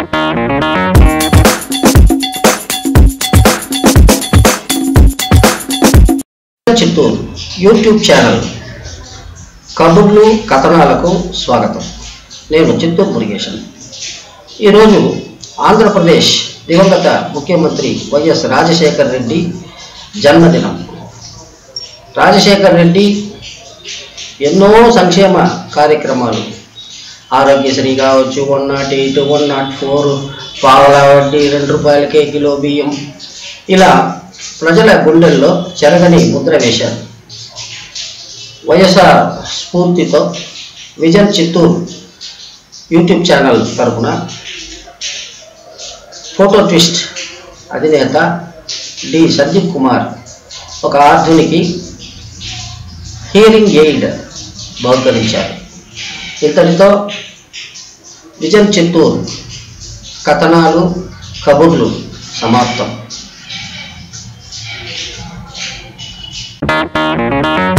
Chittoor YouTube channel కబుర్లు కథనాలకు స్వాగతం. నేను చిత్తూరు మురుగేశన్. ఈరోజు ఆంధ్రప్రదేశ్ దివంగత ముఖ్యమంత్రి వైఎస్ రాజశేఖర్ రెడ్డి జన్మదినం. రాజశేఖర్ రెడ్డి ఎన్నో సంక్షేమ కార్యక్రమాలు, ఆరోగ్యశ్రీ కావచ్చు, 108, 104, పావలా వడ్డీ, 2 రూపాయలకే కిలో బియ్యం, ఇలా ప్రజల గుండెల్లో చెరగని ముద్ర వేశారు. వైఎస్ఆర్ స్ఫూర్తితో విజన్ చిత్తూరు యూట్యూబ్ ఛానల్ తరపున ఫోటో ట్విస్ట్ అధినేత డి సందీప్ కుమార్ ఒక ఆర్ధునికి హియరింగ్ ఎయిడ్ బహుకరించారు. ఇంతటితో విజన్ చిత్తూరు కథనాలు కబుర్లు సమాప్తం.